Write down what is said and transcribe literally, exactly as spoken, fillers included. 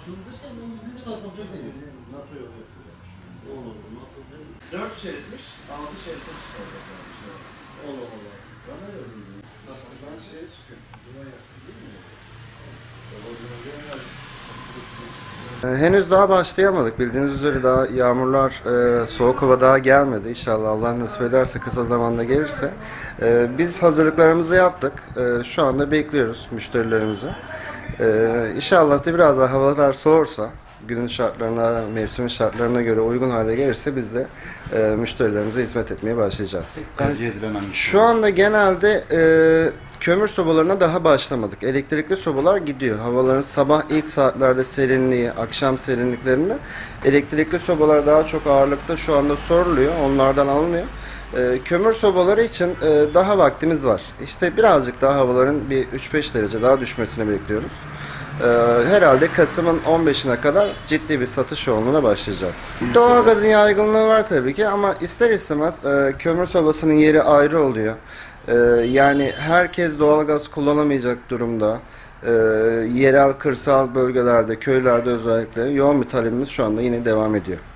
Şurada işte bu bir kadar konuşacak deniyor. NATO yolu yapıyorlar. Olur, NATO değil. Dört şeritmiş, altı şeritte çıkaracak yani işte. Allah Allah. Ben öyle bilmiyorum. Nasıl? Şu an şeye çıkıyor. Zula yakın değil mi? Henüz daha başlayamadık. Bildiğiniz üzere daha yağmurlar, e, soğuk hava daha gelmedi. İnşallah Allah nasip ederse kısa zamanda gelirse. E, biz hazırlıklarımızı yaptık. E, şu anda bekliyoruz müşterilerimizi. E, İnşallah da biraz daha havalar soğursa, günün şartlarına, mevsimin şartlarına göre uygun hale gelirse biz de e, müşterilerimize hizmet etmeye başlayacağız. Tercih edilen hangisi? Şu anda genelde e, kömür sobalarına daha başlamadık. Elektrikli sobalar gidiyor. Havaların sabah ilk saatlerde serinliği, akşam serinliklerinde elektrikli sobalar daha çok ağırlıkta şu anda soruluyor. Onlardan alınıyor. E, kömür sobaları için e, daha vaktimiz var. İşte birazcık daha havaların bir üç beş derece daha düşmesini bekliyoruz. Ee, herhalde Kasım'ın on beşine kadar ciddi bir satış yoğunluğuna başlayacağız. Doğalgazın yaygınlığı var tabii ki ama ister istemez e, kömür sobasının yeri ayrı oluyor. E, yani herkes doğalgaz kullanamayacak durumda. E, yerel, kırsal bölgelerde, köylerde özellikle yoğun bir talebimiz şu anda yine devam ediyor.